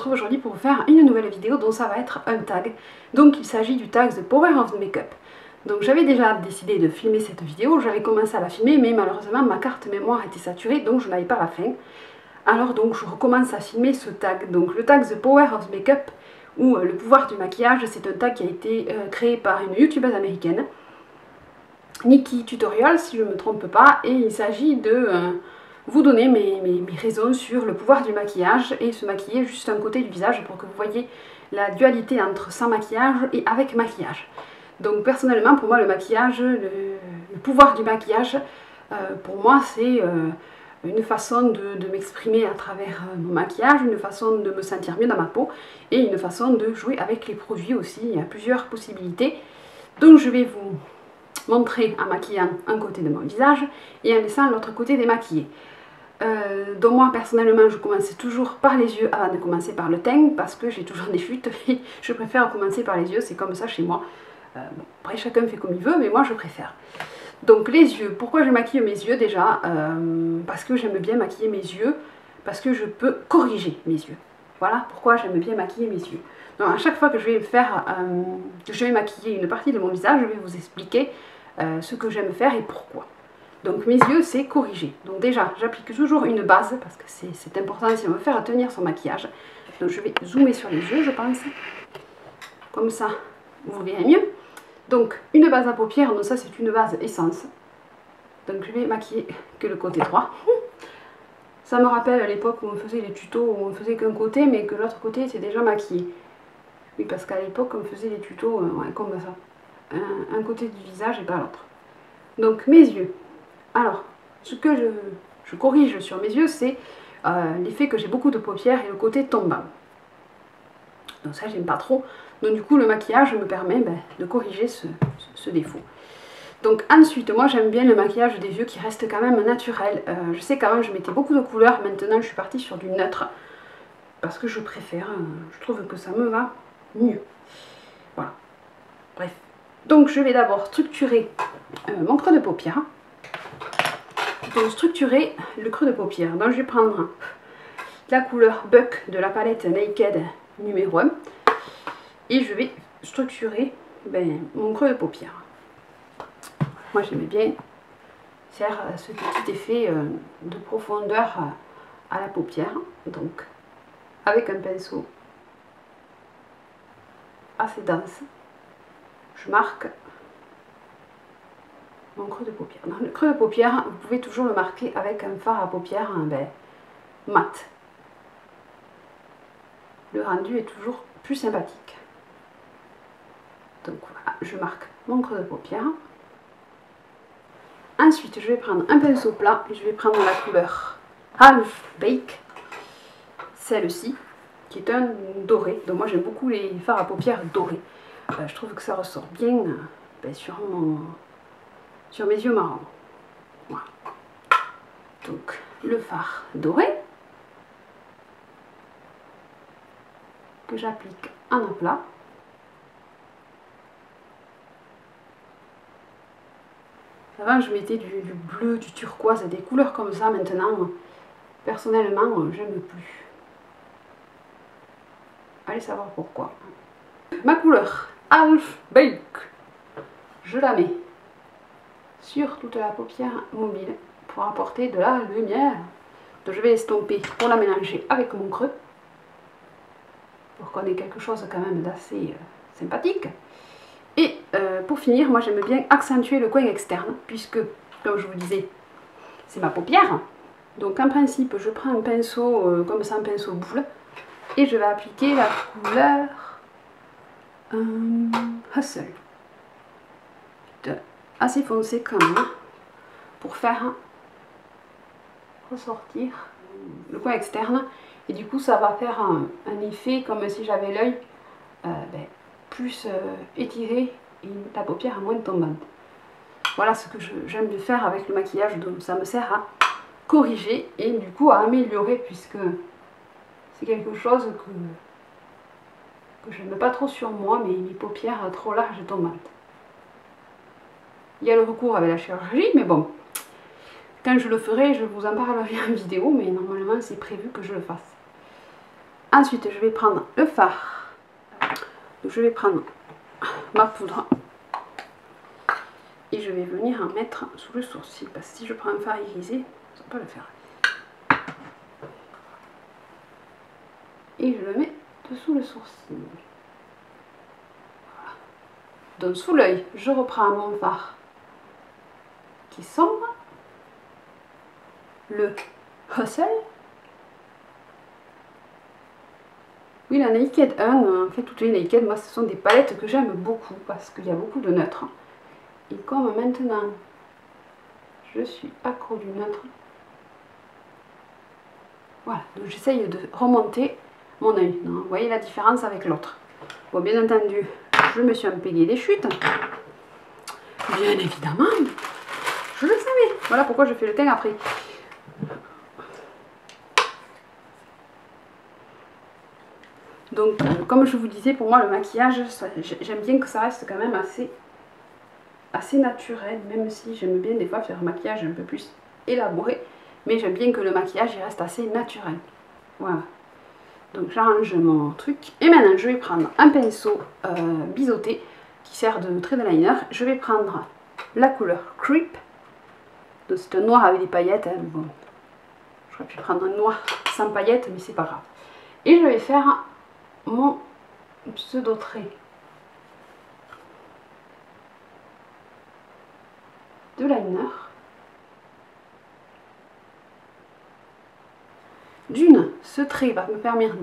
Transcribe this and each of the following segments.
retrouve aujourd'hui pour vous faire une nouvelle vidéo dont ça va être un tag. Donc il s'agit du tag The Power of Makeup. Donc j'avais déjà décidé de filmer cette vidéo, j'avais commencé à la filmer mais malheureusement ma carte mémoire était saturée donc je n'avais pas la fin. Alors donc je recommence à filmer ce tag. Donc le tag The Power of Makeup ou le pouvoir du maquillage, c'est un tag qui a été créé par une youtubeuse américaine, Nikki Tutorial si je ne me trompe pas, et il s'agit de vous donner mes raisons sur le pouvoir du maquillage et se maquiller juste un côté du visage pour que vous voyez la dualité entre sans maquillage et avec maquillage. Donc personnellement pour moi le maquillage, le pouvoir du maquillage, pour moi c'est une façon de m'exprimer à travers mon maquillage, une façon de me sentir mieux dans ma peau et une façon de jouer avec les produits aussi. Il y a plusieurs possibilités. Donc je vais vous montrer en maquillant un côté de mon visage et en laissant l'autre côté démaquillé. Donc moi personnellement je commence toujours par les yeux avant de commencer par le teint parce que j'ai toujours des chutes et je préfère commencer par les yeux, c'est comme ça chez moi. Bon, après chacun fait comme il veut mais moi je préfère. Donc les yeux, pourquoi je maquille mes yeux déjà? Parce que j'aime bien maquiller mes yeux, parce que je peux corriger mes yeux. Voilà pourquoi j'aime bien maquiller mes yeux. Donc à chaque fois que je vais faire, que je vais maquiller une partie de mon visage, je vais vous expliquer ce que j'aime faire et pourquoi. Donc mes yeux c'est corriger. Donc déjà j'applique toujours une base parce que c'est important si on veut faire tenir son maquillage. Donc je vais zoomer sur les yeux je pense. Comme ça vous verrez mieux. Donc une base à paupières, donc ça c'est une base essence. Donc je vais maquiller que le côté droit. Ça me rappelle à l'époque où on faisait les tutos où on faisait qu'un côté mais que l'autre côté était déjà maquillé. Oui parce qu'à l'époque on faisait les tutos ouais, comme ça. Un côté du visage et pas l'autre. Donc mes yeux. Alors, ce que je corrige sur mes yeux, c'est l'effet que j'ai beaucoup de paupières et le côté tombant. Donc ça, j'aime pas trop. Donc du coup, le maquillage me permet de corriger ce défaut. Donc ensuite, moi j'aime bien le maquillage des yeux qui reste quand même naturel. Je sais qu'avant, je mettais beaucoup de couleurs. Maintenant, je suis partie sur du neutre. Parce que je préfère. Je trouve que ça me va mieux. Voilà. Bref. Donc je vais d'abord structurer mon creux de paupière. Pour structurer le creux de paupière, donc je vais prendre la couleur Buck de la palette Naked numéro 1 et je vais structurer mon creux de paupière. Moi j'aimais bien faire ce petit effet de profondeur à la paupière, donc avec un pinceau assez dense, je marque mon creux de paupière. Dans le creux de paupière, vous pouvez toujours le marquer avec un fard à paupières mat. Le rendu est toujours plus sympathique. Donc voilà, je marque mon creux de paupière. Ensuite, je vais prendre un pinceau plat et je vais prendre la couleur Half Baked, celle-ci, qui est un doré. Donc moi j'aime beaucoup les fards à paupières dorés. Je trouve que ça ressort bien sur mes yeux marrons. Voilà. Donc le fard doré que j'applique en plat. Avant je mettais du bleu, du turquoise, des couleurs comme ça. Maintenant personnellement j'aime plus. Allez savoir pourquoi. Ma couleur Half Baked, je la mets sur toute la paupière mobile pour apporter de la lumière. Donc je vais estomper pour la mélanger avec mon creux pour qu'on ait quelque chose quand même d'assez sympathique. Et pour finir, moi j'aime bien accentuer le coin externe puisque, comme je vous disais, c'est ma paupière. Donc en principe, je prends un pinceau comme ça, un pinceau boule, et je vais appliquer la couleur Hustle. Assez foncé quand même pour faire ressortir le coin externe et du coup ça va faire un effet comme si j'avais l'œil plus étiré et la paupière moins tombante. Voilà ce que j'aime de faire avec le maquillage, donc ça me sert à corriger et du coup à améliorer puisque c'est quelque chose que je n'aime pas trop sur moi, mais mes paupières trop larges et tombantes. Il y a le recours avec la chirurgie, mais bon, quand je le ferai, je vous en parlerai en vidéo, mais normalement c'est prévu que je le fasse. Ensuite, je vais prendre le fard. Donc, je vais prendre ma poudre. Et je vais venir en mettre sous le sourcil. Parce que si je prends un fard irisé, ça ne va pas le faire. Et je le mets dessous le sourcil. Voilà. Donc sous l'œil, je reprends mon fard qui est sombre. Le Hustle. Oui, la Naked 1, en fait toutes les Naked, moi ce sont des palettes que j'aime beaucoup parce qu'il y a beaucoup de neutres. Et comme maintenant je suis accro du neutre, voilà, donc j'essaye de remonter mon œil. Vous voyez la différence avec l'autre. Bon, bien entendu, je me suis empêlé des chutes. Bien évidemment, je le savais. Voilà pourquoi je fais le teint après. Donc, comme je vous disais, pour moi, le maquillage, j'aime bien que ça reste quand même assez naturel, même si j'aime bien des fois faire un maquillage un peu plus élaboré. Mais j'aime bien que le maquillage il reste assez naturel. Voilà. Donc, j'arrange mon truc. Et maintenant, je vais prendre un pinceau biseauté qui sert de trait de liner. Je vais prendre la couleur Creep. Donc, c'est un noir avec des paillettes. Hein. Bon, j'aurais pu prendre un noir sans paillettes, mais c'est pas grave. Et je vais faire mon pseudo trait de liner. D'une, ce trait va me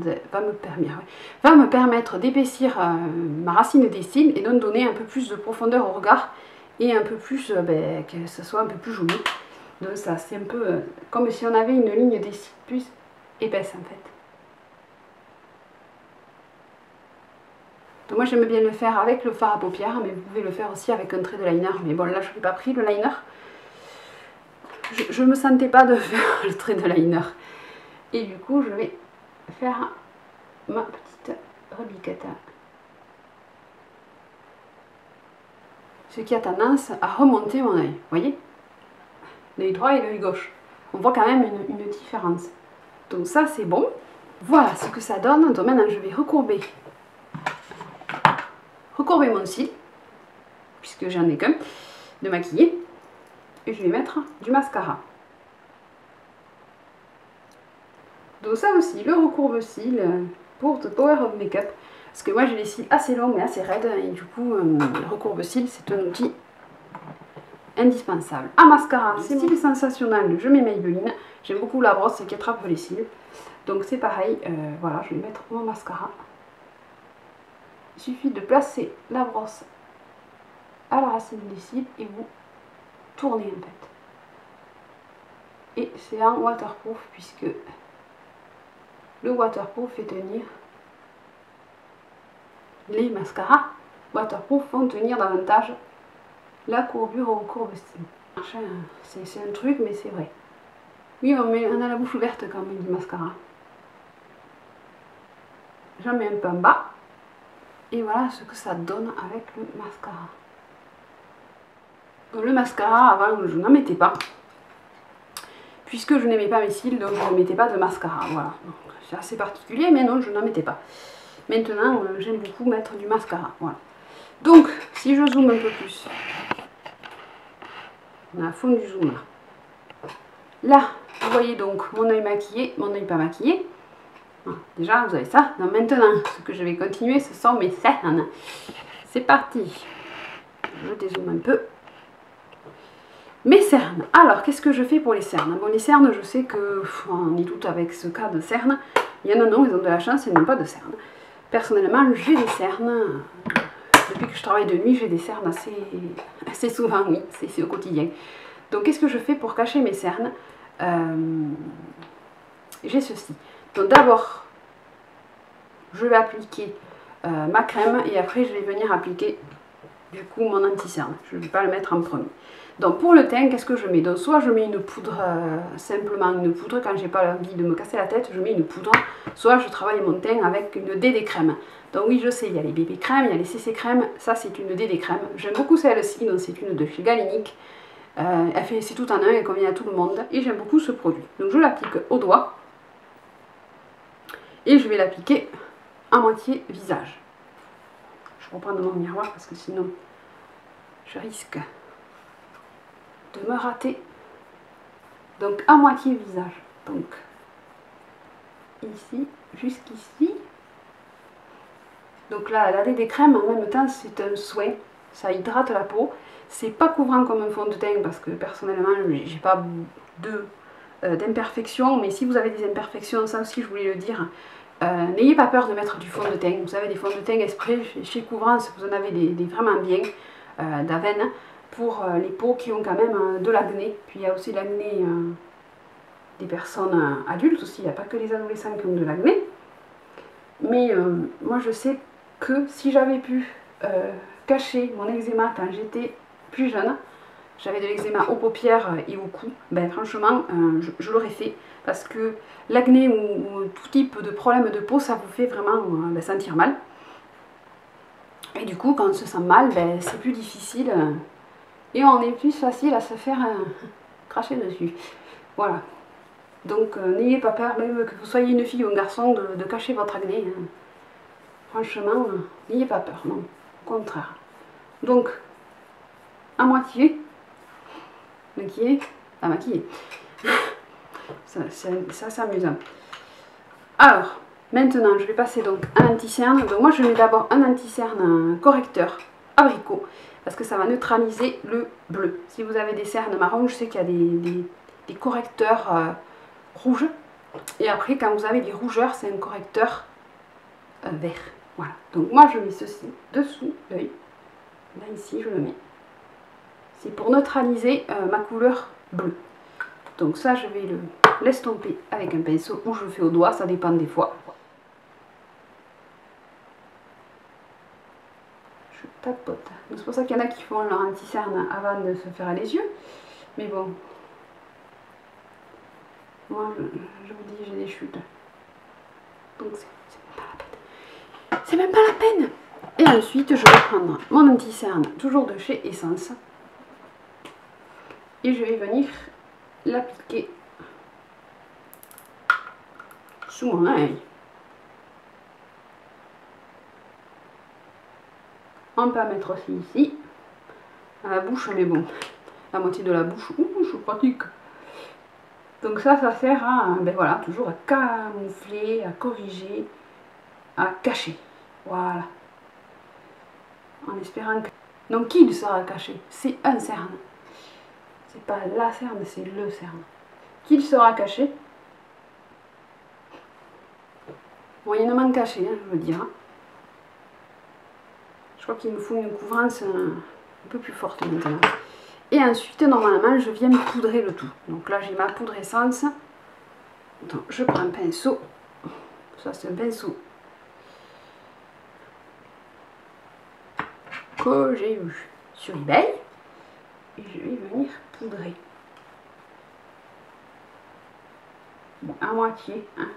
permettre d'épaissir ma racine des cils et donc donner un peu plus de profondeur au regard et un peu plus, que ce soit un peu plus joli. Donc ça, c'est un peu comme si on avait une ligne des cils plus épaisse en fait. Donc moi j'aime bien le faire avec le fard à paupières, mais vous pouvez le faire aussi avec un trait de liner. Mais bon, là je n'ai pas pris le liner. Je ne me sentais pas de faire le trait de liner. Et du coup, je vais faire ma petite rebiqueta. Ce qui a tendance à remonter mon œil. Vous voyez? L'œil droit et l'œil gauche. On voit quand même une différence. Donc ça, c'est bon. Voilà ce que ça donne. Donc maintenant, je vais recourber mon cil, puisque j'en ai qu'un de maquiller. Et je vais mettre du mascara. Donc ça aussi, le recourbe-cils pour The Power of Makeup. Parce que moi j'ai les cils assez longs mais assez raides. Et du coup, le recourbe-cils c'est un outil indispensable. Un mascara, c'est mon style sensationnel. Je mets Maybelline. J'aime beaucoup la brosse qui attrape les cils. Donc c'est pareil, voilà, je vais mettre mon mascara. Il suffit de placer la brosse à la racine des cils et vous tournez en fait. Et c'est un waterproof puisque le waterproof fait tenir, les mascaras waterproof font tenir davantage la courbure au courbe-cils. C'est un truc, mais c'est vrai. Oui, on a la bouche ouverte quand on met du mascara. J'en mets un peu en bas. Et voilà ce que ça donne avec le mascara. Donc, le mascara, avant, je n'en mettais pas. Puisque je n'aimais pas mes cils, donc je ne mettais pas de mascara. Voilà. C'est assez particulier, mais non, je n'en mettais pas. Maintenant, j'aime beaucoup mettre du mascara. Voilà. Donc, si je zoome un peu plus, on a à fond du zoom là. Là, vous voyez donc mon œil maquillé, mon œil pas maquillé. Voilà. Déjà, vous avez ça. Donc maintenant, ce que je vais continuer, ce sont mes cernes. C'est parti. Je dézoome un peu. Mes cernes. Alors, qu'est-ce que je fais pour les cernes? Bon, les cernes, je sais que on est toutes avec ce cas de cernes. Il y en a non, ils ont de la chance, ils n'ont pas de cernes. Personnellement, j'ai des cernes. Depuis que je travaille de nuit, j'ai des cernes assez souvent, oui, c'est au quotidien. Donc, qu'est-ce que je fais pour cacher mes cernes? J'ai ceci. Donc, d'abord, je vais appliquer ma crème et après, je vais venir appliquer du coup mon anti-cerne. Je ne vais pas le mettre en premier. Donc pour le teint, qu'est-ce que je mets? Donc soit je mets une poudre, simplement une poudre, quand j'ai pas envie de me casser la tête, je mets une poudre. Soit je travaille mon teint avec une DD crème. Donc oui, je sais, il y a les bébés crème, il y a les CC crème, ça c'est une DD crème. J'aime beaucoup celle-ci, donc c'est une de chez Galenic. C'est tout en un, elle convient à tout le monde. Et j'aime beaucoup ce produit. Donc je l'applique au doigt. Et je vais l'appliquer à moitié visage. Je reprends mon miroir parce que sinon je risque de me rater. Donc à moitié visage. Donc ici, jusqu'ici. Donc là, la des crèmes en même temps c'est un soin. Ça hydrate la peau. C'est pas couvrant comme un fond de teint parce que personnellement j'ai pas d'imperfections. Mais si vous avez des imperfections, ça aussi je voulais le dire. N'ayez pas peur de mettre du fond de teint. Vous avez des fonds de teint exprès chez Couvrance, vous en avez des vraiment bien d'Aven pour les peaux qui ont quand même de l'acné. Puis il y a aussi l'acné des personnes adultes aussi, il n'y a pas que les adolescents qui ont de l'acné. Mais moi je sais que si j'avais pu cacher mon eczéma quand j'étais plus jeune, j'avais de l'eczéma aux paupières et au cou, ben franchement je l'aurais fait parce que l'acné ou tout type de problème de peau ça vous fait vraiment sentir mal. Et du coup quand on se sent mal, ben, c'est plus difficile et on est plus facile à se faire cracher dessus. Voilà. Donc n'ayez pas peur, même que vous soyez une fille ou un garçon, de cacher votre acné. Hein. Franchement, n'ayez pas peur, non. Au contraire. Donc, à moitié, maquillée, à maquiller. Ça c'est amusant. Alors, maintenant, je vais passer donc à l'anti-cerne. Donc moi, je mets d'abord un anti-cerne correcteur abricot, parce que ça va neutraliser le bleu. Si vous avez des cernes marron, je sais qu'il y a des correcteurs rouge. Et après, quand vous avez des rougeurs, c'est un correcteur vert. Voilà. Donc moi, je mets ceci dessous l'œil. Là, ici, je le mets. C'est pour neutraliser ma couleur bleue. Donc ça, je vais le l'estomper avec un pinceau ou je le fais au doigt, ça dépend des fois. Je tapote. C'est pour ça qu'il y en a qui font leur anti-cerne avant de se faire les yeux. Mais bon, moi, je vous dis, j'ai des chutes. Donc c'est pas la peine. C'est même pas la peine. Et ensuite, je vais prendre mon anti-cerne, toujours de chez Essence. Et je vais venir l'appliquer sous mon œil. On peut en mettre aussi ici, à la bouche, mais bon, la moitié de la bouche, ouh, je pratique. Donc ça sert à, ben voilà, toujours à camoufler, à corriger, à cacher. Voilà. En espérant que... Donc il sera caché, c'est un cerne. C'est pas la cerne, c'est le cerne. Qu'il sera caché. Moyennement caché, hein, je veux dire. Je crois qu'il me faut une couvrance un peu plus forte maintenant. Et ensuite, normalement, je viens me poudrer le tout. Donc là, j'ai ma poudre essence. Donc, je prends un pinceau. Ça, c'est un pinceau que j'ai eu sur eBay. Et je vais venir poudrer. Bon, à moitié. Hein.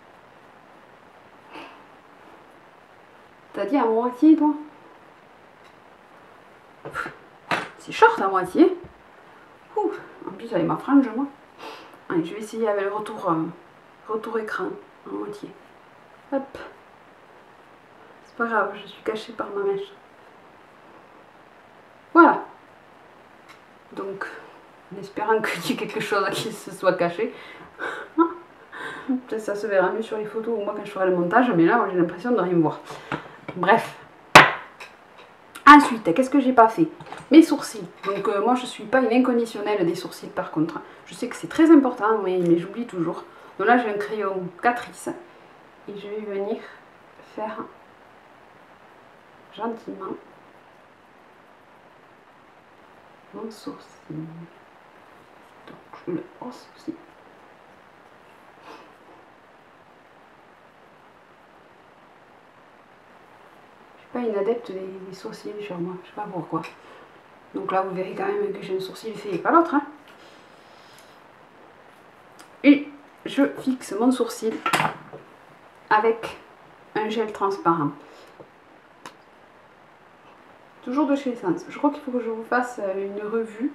T'as dit à moitié, toi? C'est short à moitié. Ouh, en plus, avec ma frange, moi. Allez, je vais essayer avec le retour écran à moitié. Hop. C'est pas grave, je suis cachée par ma mèche. Voilà. Donc, en espérant qu'il y ait quelque chose qui se soit caché. Peut-être ça se verra mieux sur les photos ou moi quand je ferai le montage, mais là, j'ai l'impression de rien voir. Bref. Ensuite, qu'est-ce que j'ai pas fait? Mes sourcils. Donc moi, je suis pas une inconditionnelle des sourcils par contre. Je sais que c'est très important, mais j'oublie toujours. Donc là, j'ai un crayon Catrice. Et je vais venir faire gentiment mon sourcil. Donc je le hausse aussi. Je suis pas une adepte des sourcils sur moi, je sais pas pourquoi. Donc là, vous verrez quand même que j'ai un sourcil fait et pas l'autre. Hein. Et je fixe mon sourcil avec un gel transparent. Toujours de chez Essence. Je crois qu'il faut que je vous fasse une revue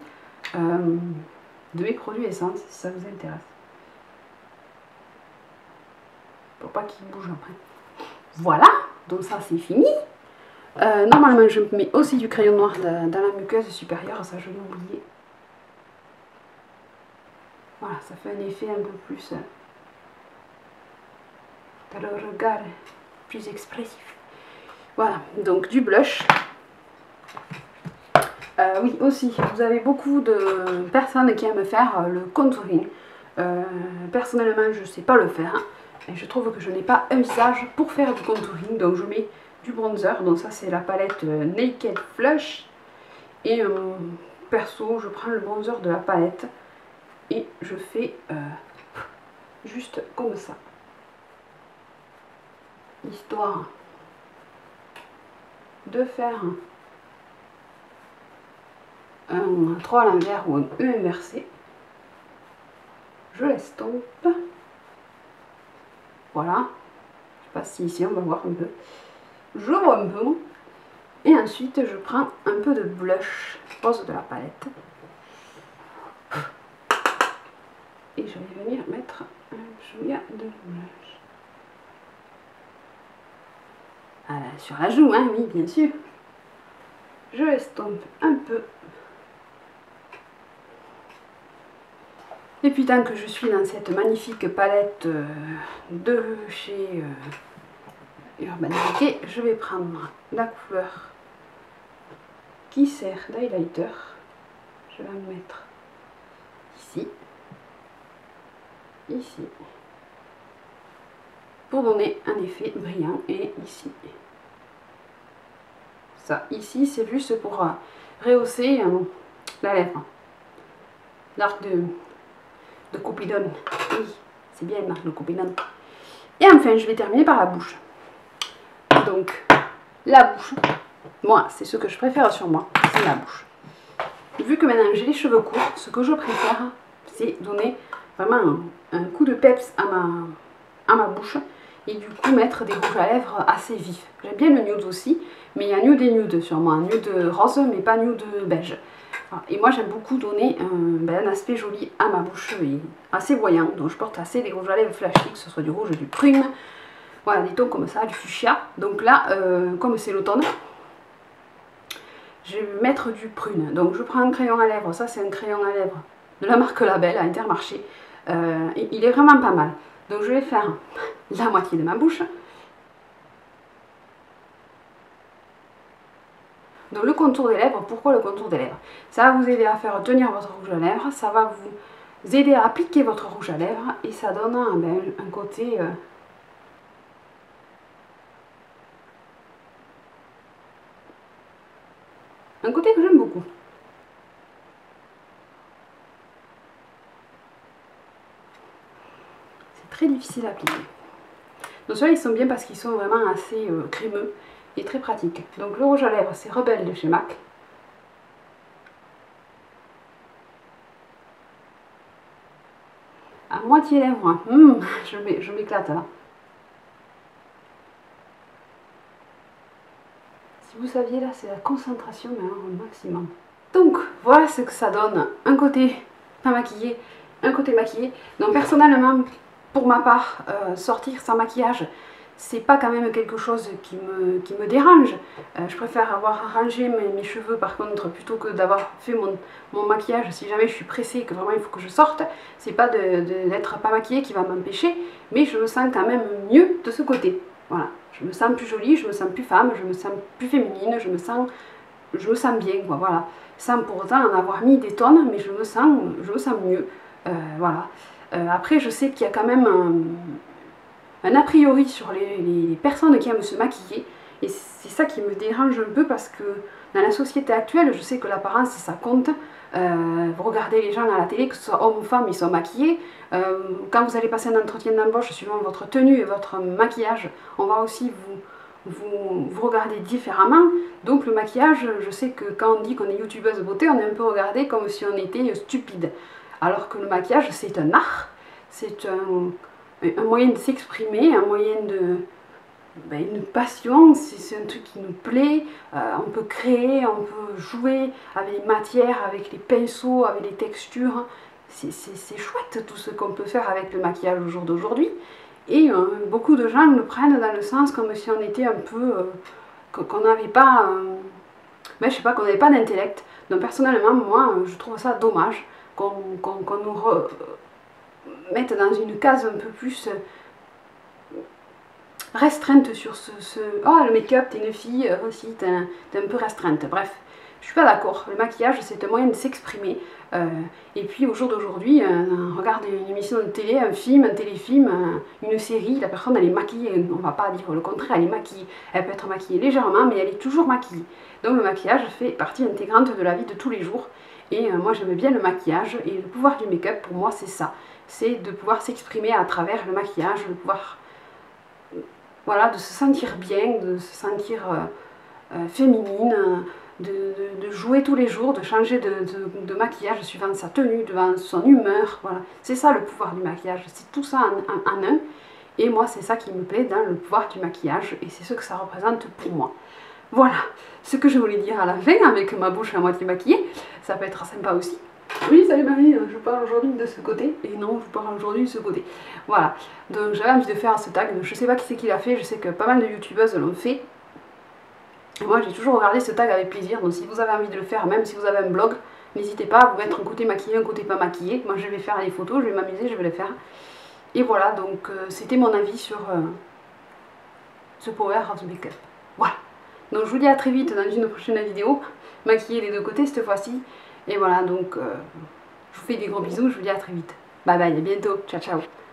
de mes produits Essence, si ça vous intéresse. pour pas qu'il bouge après. Voilà, donc ça c'est fini. Normalement je mets aussi du crayon noir dans la muqueuse supérieure, ça je l'ai oublié. Voilà, ça fait un effet un peu plus dans le regard, plus expressif. Voilà, donc du blush. Oui, aussi, vous avez beaucoup de personnes qui aiment faire le contouring. Personnellement, je ne sais pas le faire. Et je trouve que je n'ai pas un visage pour faire du contouring. Donc je mets du bronzer. Donc ça, c'est la palette Naked Flush. Et perso, je prends le bronzer de la palette. Et je fais juste comme ça. Histoire de faire un 3 à l'envers ou un E inversé. Je l'estompe. Voilà. Je sais pas si ici on va voir un peu. Je vois un peu. Et ensuite je prends un peu de blush rose de la palette. Et je vais venir mettre un chouïa de blush. Voilà, sur la joue, hein, oui, bien sûr. Je l'estompe un peu. Et puis tant que je suis dans cette magnifique palette de chez Urban Decay, je vais prendre la couleur qui sert d'highlighter. Je vais en mettre ici, ici, pour donner un effet brillant, et ici. Ça, ici, c'est juste pour rehausser la lèvre. L'arc de Cupidon. Oui, c'est bien l'arc de Cupidon. Et enfin, je vais terminer par la bouche. Donc, la bouche, moi, c'est ce que je préfère sur moi, c'est la bouche. Vu que maintenant j'ai les cheveux courts, ce que je préfère, c'est donner vraiment un coup de peps à ma bouche. Et du coup mettre des rouges à lèvres assez vifs. J'aime bien le nude aussi, mais il y a nude et nude sur moi. Nude rose, mais pas nude beige. Et moi j'aime beaucoup donner un aspect joli à ma bouche et assez voyant. Donc je porte assez des rouges à lèvres flashy, que ce soit du rouge, du prune. Voilà, des tons comme ça, du fuchsia. Donc là, comme c'est l'automne, je vais mettre du prune. Donc je prends un crayon à lèvres. Ça c'est un crayon à lèvres de la marque Label à Intermarché. Et il est vraiment pas mal. Donc je vais faire la moitié de ma bouche. Donc le contour des lèvres, pourquoi le contour des lèvres? Ça va vous aider à faire tenir votre rouge à lèvres, ça va vous aider à appliquer votre rouge à lèvres et ça donne un côté... un côté que j'aime beaucoup. C'est très difficile à appliquer. Donc ceux-là ils sont bien parce qu'ils sont vraiment assez crémeux et très pratiques. Donc le rouge à lèvres c'est Rebelle de chez MAC. À moitié lèvres, je m'éclate là. Si vous saviez là c'est la concentration mais au maximum. Donc voilà ce que ça donne, un côté pas maquillé, un côté maquillé. Donc personnellement, pour ma part, sortir sans maquillage, c'est pas quand même quelque chose qui me dérange. Je préfère avoir arrangé mes cheveux par contre, plutôt que d'avoir fait mon maquillage. Si jamais je suis pressée, que vraiment il faut que je sorte, c'est pas d'être pas maquillée qui va m'empêcher, mais je me sens quand même mieux de ce côté. Voilà, je me sens plus jolie, je me sens plus femme, je me sens plus féminine, je me sens bien, quoi, voilà. Sans pour autant en avoir mis des tonnes, mais je me sens mieux. Voilà. Après, je sais qu'il y a quand même un a priori sur les personnes qui aiment se maquiller, et c'est ça qui me dérange un peu parce que dans la société actuelle, je sais que l'apparence ça compte. Vous regardez les gens à la télé, que ce soit hommes ou femmes, ils sont maquillés. Quand vous allez passer un entretien d'embauche, suivant votre tenue et votre maquillage, on va aussi vous regardez différemment. Donc le maquillage, je sais que quand on dit qu'on est youtubeuse beauté, on est un peu regardé comme si on était stupide. Alors que le maquillage, c'est un art, c'est un moyen de s'exprimer, un moyen une passion, c'est un truc qui nous plaît. On peut créer, on peut jouer avec les matières, avec les pinceaux, avec les textures. C'est chouette tout ce qu'on peut faire avec le maquillage au jour d'aujourd'hui. Et beaucoup de gens le prennent dans le sens comme si on était un peu... qu'on n'avait pas... je sais pas, qu'on n'avait pas d'intellect. Donc personnellement, moi, je trouve ça dommage qu'on nous mette dans une case un peu plus restreinte sur oh, le make-up, t'es une fille, aussi, t'es un peu restreinte. Bref, je suis pas d'accord. Le maquillage, c'est un moyen de s'exprimer. Et puis au jour d'aujourd'hui, on regarde une émission de télé, un film, un téléfilm, une série, la personne elle est maquillée, on va pas dire le contraire, elle est maquillée. Elle peut être maquillée légèrement, mais elle est toujours maquillée. Donc le maquillage fait partie intégrante de la vie de tous les jours. Et moi j'aime bien le maquillage, et le pouvoir du make-up pour moi c'est ça. C'est de pouvoir s'exprimer à travers le maquillage, de pouvoir... Voilà, de se sentir bien, de se sentir féminine, de jouer tous les jours, de changer de maquillage suivant sa tenue, devant son humeur, voilà. C'est ça le pouvoir du maquillage, c'est tout ça en un. Et moi c'est ça qui me plaît dans le pouvoir du maquillage, et c'est ce que ça représente pour moi. Voilà ce que je voulais dire à la fin avec ma bouche à moitié maquillée, ça peut être sympa aussi. Oui, salut Marie, je parle aujourd'hui de ce côté, et non, je parle aujourd'hui de ce côté. Voilà, donc j'avais envie de faire ce tag, je sais pas qui c'est qui l'a fait, je sais que pas mal de youtubeuses l'ont fait. Et moi j'ai toujours regardé ce tag avec plaisir, donc si vous avez envie de le faire, même si vous avez un blog, n'hésitez pas à vous mettre un côté maquillé, un côté pas maquillé. Moi je vais faire les photos, je vais m'amuser, je vais les faire. Et voilà, donc c'était mon avis sur ce Power House Makeup. Voilà, donc je vous dis à très vite dans une prochaine vidéo, maquiller les deux côtés cette fois-ci. Et voilà, donc je vous fais des gros bisous, je vous dis à très vite. Bye bye, à bientôt, ciao ciao.